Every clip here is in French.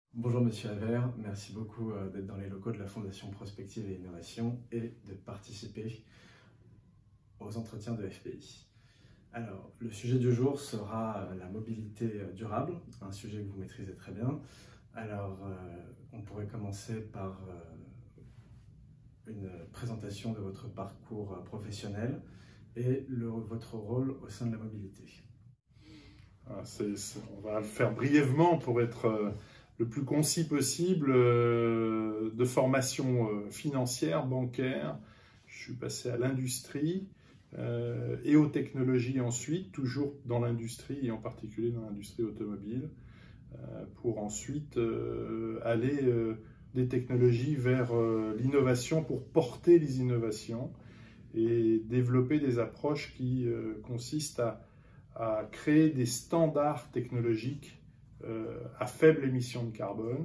Bonjour Monsieur Havert, merci beaucoup d'être dans les locaux de la Fondation Prospective et Innovation et de participer aux entretiens de FPI. Alors, le sujet du jour sera la mobilité durable, un sujet que vous maîtrisez très bien. Alors, on pourrait commencer par une présentation de votre parcours professionnel et votre rôle au sein de la mobilité. On va le faire brièvement pour être le plus concis possible. De formation financière, bancaire, je suis passé à l'industrie et aux technologies ensuite, toujours dans l'industrie et en particulier dans l'industrie automobile, pour ensuite aller des technologies vers l'innovation pour porter les innovations et développer des approches qui consistent à créer des standards technologiques à faible émission de carbone,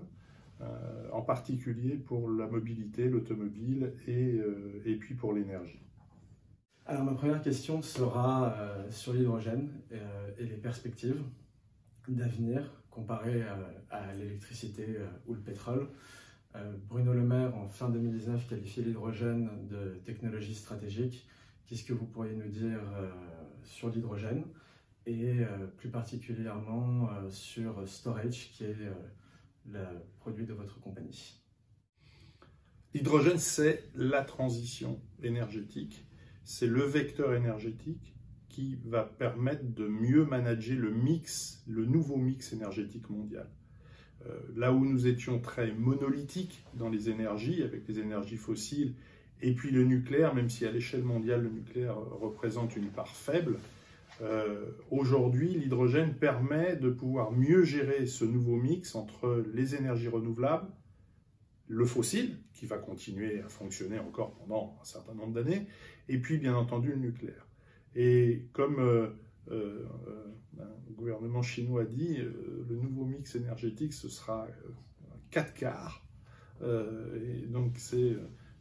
en particulier pour la mobilité, l'automobile et puis pour l'énergie. Alors ma première question sera sur l'hydrogène et les perspectives d'avenir comparées à l'électricité ou le pétrole. Bruno Le Maire, en fin 2019, qualifiait l'hydrogène de technologie stratégique. Qu'est-ce que vous pourriez nous dire sur l'hydrogène et plus particulièrement sur Storage, qui est le produit de votre compagnie? L'hydrogène, c'est la transition énergétique, c'est le vecteur énergétique qui va permettre de mieux manager le nouveau mix énergétique mondial. Là où nous étions très monolithiques dans les énergies, avec les énergies fossiles, et puis le nucléaire, même si à l'échelle mondiale le nucléaire représente une part faible, aujourd'hui l'hydrogène permet de pouvoir mieux gérer ce nouveau mix entre les énergies renouvelables, le fossile, qui va continuer à fonctionner encore pendant un certain nombre d'années, et puis bien entendu le nucléaire. Et comme le gouvernement chinois a dit, le nouveau mix énergétique, ce sera 4 quarts. Et donc c'est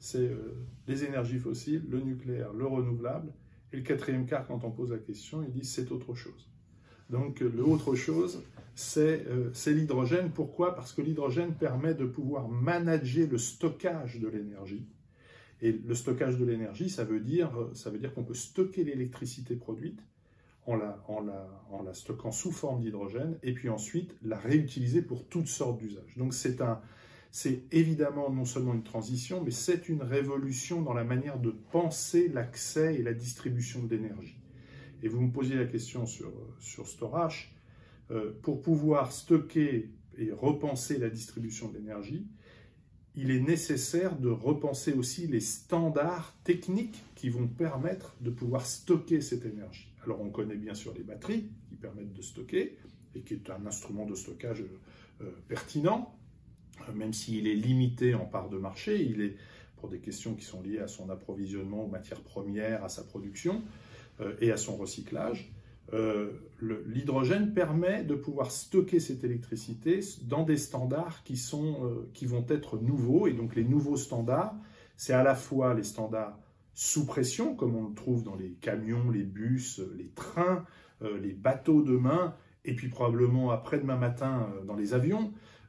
les énergies fossiles, le nucléaire, le renouvelable. Et le 4e quart, quand on pose la question, ils disent c'est autre chose. Donc le autre chose, c'est l'hydrogène. Pourquoi? Parce que l'hydrogène permet de pouvoir manager le stockage de l'énergie. Et le stockage de l'énergie, ça veut dire qu'on peut stocker l'électricité produite en la stockant sous forme d'hydrogène et puis ensuite la réutiliser pour toutes sortes d'usages. Donc c'est évidemment non seulement une transition, mais c'est une révolution dans la manière de penser l'accès et la distribution de l'énergie. Et vous me posiez la question sur Storage. Pour pouvoir stocker et repenser la distribution de l'énergie, il est nécessaire de repenser aussi les standards techniques qui vont permettre de pouvoir stocker cette énergie. Alors on connaît bien sûr les batteries qui permettent de stocker et qui est un instrument de stockage pertinent, même s'il est limité en part de marché, il est pour des questions qui sont liées à son approvisionnement aux matières premières, à sa production et à son recyclage. L'hydrogène permet de pouvoir stocker cette électricité dans des standards qui vont être nouveaux. Et donc les nouveaux standards, c'est à la fois les standards sous pression, comme on le trouve dans les camions, les bus, les trains, les bateaux demain, et puis probablement après-demain matin dans les avions.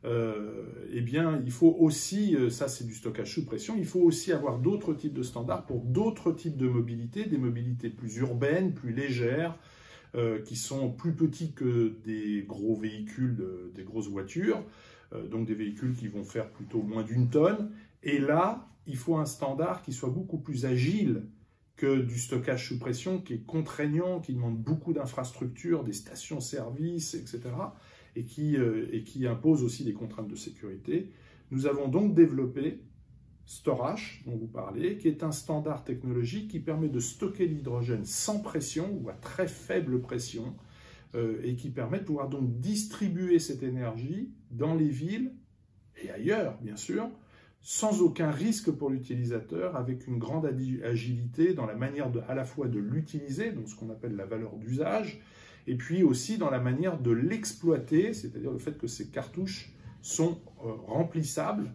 Eh bien, il faut aussi, ça c'est du stockage sous pression, il faut aussi avoir d'autres types de standards pour d'autres types de mobilité, des mobilités plus urbaines, plus légères, qui sont plus petits que des gros véhicules, des grosses voitures, donc des véhicules qui vont faire plutôt moins d'1 tonne. Et là, il faut un standard qui soit beaucoup plus agile que du stockage sous pression, qui est contraignant, qui demande beaucoup d'infrastructures, des stations-service, etc., et qui impose aussi des contraintes de sécurité. Nous avons donc développé Storage, dont vous parlez, qui est un standard technologique qui permet de stocker l'hydrogène sans pression ou à très faible pression et qui permet de pouvoir donc distribuer cette énergie dans les villes et ailleurs, bien sûr, sans aucun risque pour l'utilisateur, avec une grande agilité dans la manière à la fois de l'utiliser, donc ce qu'on appelle la valeur d'usage, et puis aussi dans la manière de l'exploiter, c'est-à-dire le fait que ces cartouches sont remplissables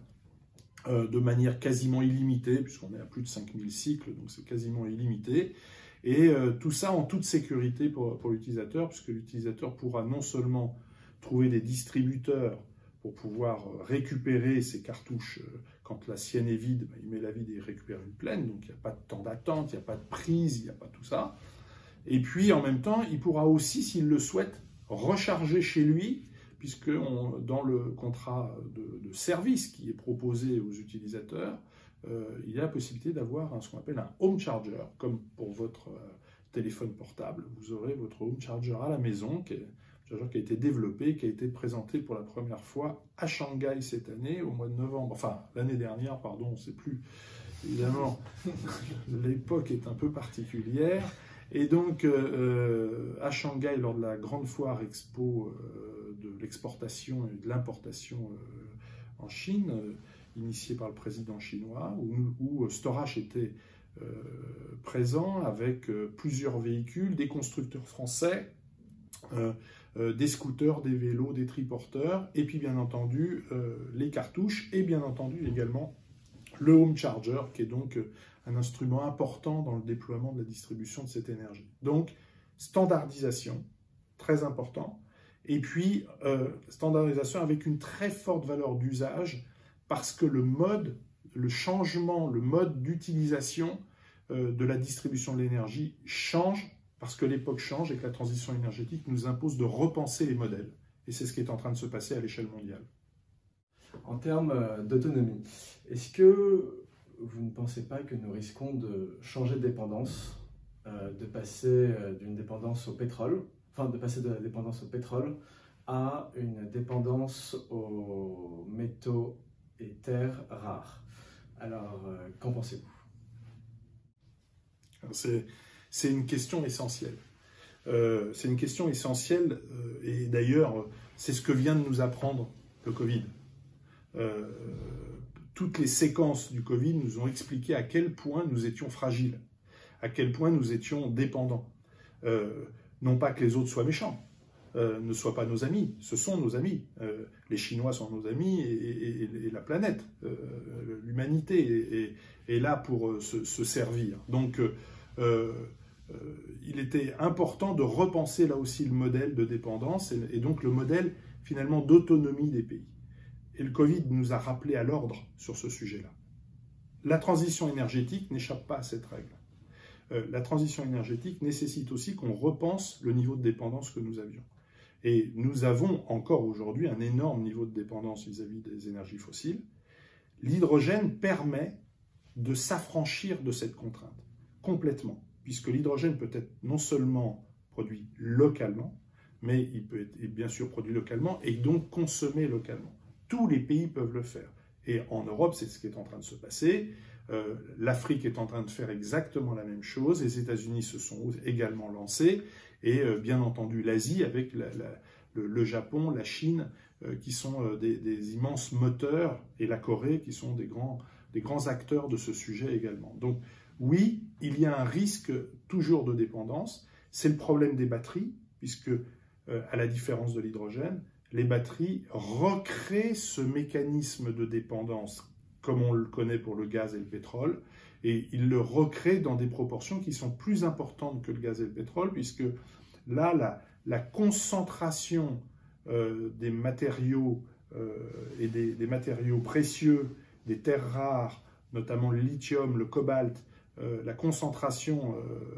de manière quasiment illimitée, puisqu'on est à plus de 5000 cycles, donc c'est quasiment illimité. Et tout ça en toute sécurité pour l'utilisateur, puisque l'utilisateur pourra non seulement trouver des distributeurs pour pouvoir récupérer ses cartouches. Quand la sienne est vide, il met la vide et il récupère une pleine, donc il n'y a pas de temps d'attente, il n'y a pas de prise, il n'y a pas tout ça. Et puis en même temps, il pourra aussi, s'il le souhaite, recharger chez lui, puisque dans le contrat de service qui est proposé aux utilisateurs, il y a la possibilité d'avoir ce qu'on appelle un home charger, comme pour votre téléphone portable. Vous aurez votre home charger à la maison, qui a été développé, qui a été présenté pour la première fois à Shanghai cette année, au mois de novembre, enfin l'année dernière, pardon, on ne sait plus, évidemment, l'époque est un peu particulière, et donc à Shanghai, lors de la grande foire expo de l'exportation et de l'importation en Chine, initiée par le président chinois, où Storage était présent avec plusieurs véhicules, des constructeurs français, des scooters, des vélos, des triporteurs, et puis bien entendu les cartouches, et bien entendu également le home charger, qui est donc un instrument important dans le déploiement de la distribution de cette énergie. Donc, standardisation, très important, et puis standardisation avec une très forte valeur d'usage, parce que le mode d'utilisation de la distribution de l'énergie change, parce que l'époque change et que la transition énergétique nous impose de repenser les modèles. Et c'est ce qui est en train de se passer à l'échelle mondiale. En termes d'autonomie, est-ce que vous ne pensez pas que nous risquons de changer de dépendance, de passer d'une dépendance au pétrole, de passer de la dépendance au pétrole à une dépendance aux métaux et terres rares? Alors, qu'en pensez-vous? C'est une question essentielle. C'est une question essentielle, et d'ailleurs, c'est ce que vient de nous apprendre le Covid. Toutes les séquences du Covid nous ont expliqué à quel point nous étions fragiles, à quel point nous étions dépendants. Non pas que les autres soient méchants, ne soient pas nos amis, ce sont nos amis. Les Chinois sont nos amis et la planète, l'humanité est là pour se servir. Donc, il était important de repenser là aussi le modèle de dépendance et donc le modèle finalement d'autonomie des pays. Et le Covid nous a rappelé à l'ordre sur ce sujet-là. La transition énergétique n'échappe pas à cette règle. La transition énergétique nécessite aussi qu'on repense le niveau de dépendance que nous avions. Et nous avons encore aujourd'hui un énorme niveau de dépendance vis-à-vis des énergies fossiles. L'hydrogène permet de s'affranchir de cette contrainte, complètement, puisque l'hydrogène peut être non seulement produit localement, mais il peut être bien sûr produit localement et donc consommé localement. Tous les pays peuvent le faire. Et en Europe, c'est ce qui est en train de se passer. L'Afrique est en train de faire exactement la même chose. Les États-Unis se sont également lancés. Et bien entendu, l'Asie avec le Japon, la Chine, qui sont des immenses moteurs, et la Corée, qui sont des grands acteurs de ce sujet également. Donc oui, il y a un risque toujours de dépendance. C'est le problème des batteries, puisque à la différence de l'hydrogène, les batteries recréent ce mécanisme de dépendance comme on le connaît pour le gaz et le pétrole, et ils le recréent dans des proportions qui sont plus importantes que le gaz et le pétrole, puisque là, la concentration des matériaux et des matériaux précieux, des terres rares, notamment le lithium, le cobalt, la concentration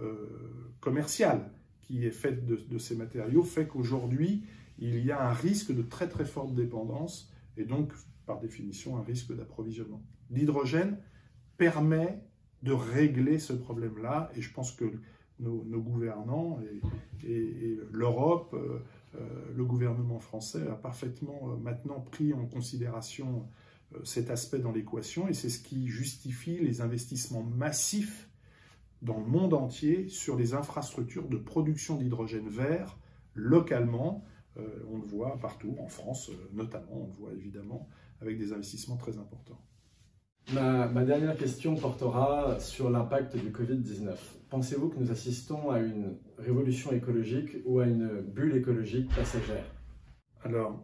commerciale qui est faite de ces matériaux fait qu'aujourd'hui, il y a un risque de très très forte dépendance et donc, par définition, un risque d'approvisionnement. L'hydrogène permet de régler ce problème-là et je pense que nos gouvernants et l'Europe, le gouvernement français a parfaitement maintenant pris en considération cet aspect dans l'équation et c'est ce qui justifie les investissements massifs dans le monde entier sur les infrastructures de production d'hydrogène vert localement. On le voit partout, en France notamment, on le voit évidemment, avec des investissements très importants. Ma dernière question portera sur l'impact du Covid-19. Pensez-vous que nous assistons à une révolution écologique ou à une bulle écologique passagère? Alors,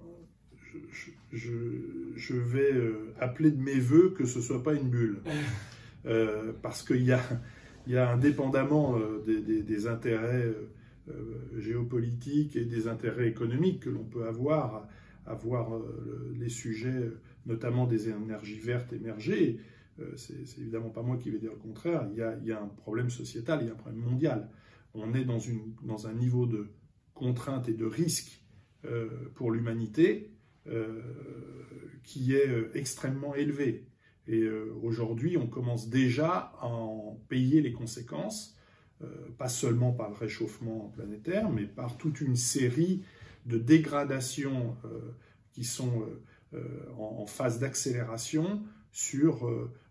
je vais appeler de mes voeux que ce ne soit pas une bulle. Parce qu'il y a indépendamment des intérêts géopolitiques et des intérêts économiques que l'on peut avoir à voir les sujets, notamment des énergies vertes émerger. C'est évidemment pas moi qui vais dire le contraire. Il y a un problème sociétal, il y a un problème mondial. On est dans un niveau de contrainte et de risque pour l'humanité qui est extrêmement élevé. Et aujourd'hui, on commence déjà à en payer les conséquences, pas seulement par le réchauffement planétaire, mais par toute une série de dégradations qui sont en phase d'accélération sur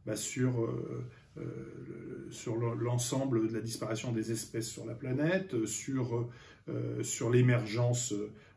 l'ensemble de la disparition des espèces sur la planète, sur l'émergence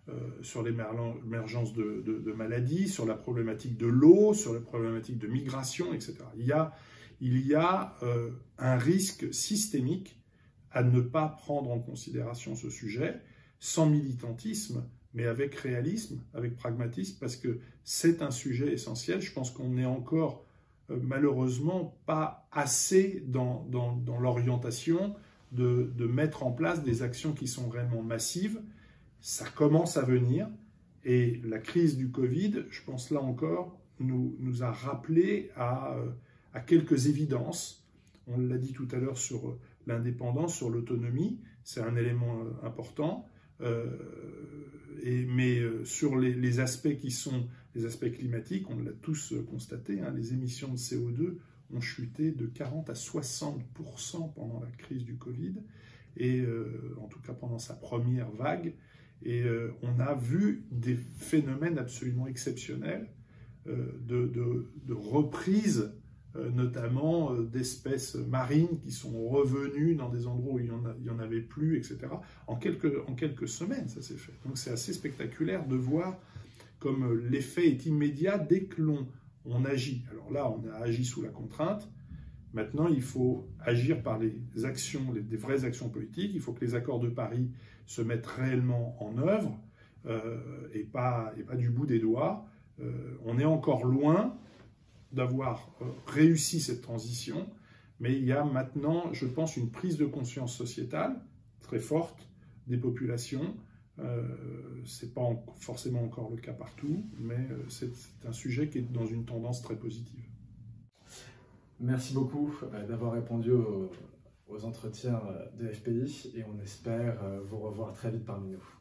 de maladies, sur la problématique de l'eau, sur la problématique de migration, etc. Il y a un risque systémique à ne pas prendre en considération ce sujet sans militantisme, mais avec réalisme, avec pragmatisme, parce que c'est un sujet essentiel. Je pense qu'on n'est encore malheureusement pas assez dans l'orientation de mettre en place des actions qui sont réellement massives. Ça commence à venir, et la crise du Covid, je pense là encore, nous a rappelé à quelques évidences. On l'a dit tout à l'heure sur l'indépendance, sur l'autonomie, c'est un élément important, mais sur les aspects qui sont les aspects climatiques, on l'a tous constaté, hein, les émissions de CO2 ont chuté de 40 à 60% pendant la crise du Covid, et en tout cas pendant sa première vague, et on a vu des phénomènes absolument exceptionnels de reprise, notamment d'espèces marines qui sont revenues dans des endroits où il n'y en avait plus, etc. En quelques semaines, ça s'est fait. Donc c'est assez spectaculaire de voir comme l'effet est immédiat dès que on agit. Alors là, on a agi sous la contrainte. Maintenant, il faut agir par les actions, des vraies actions politiques. Il faut que les accords de Paris se mettent réellement en œuvre et pas du bout des doigts. On est encore loin d'avoir réussi cette transition, mais il y a maintenant, je pense, une prise de conscience sociétale très forte des populations. Ce n'est pas forcément encore le cas partout, mais c'est un sujet qui est dans une tendance très positive. Merci beaucoup d'avoir répondu aux entretiens de FPI, et on espère vous revoir très vite parmi nous.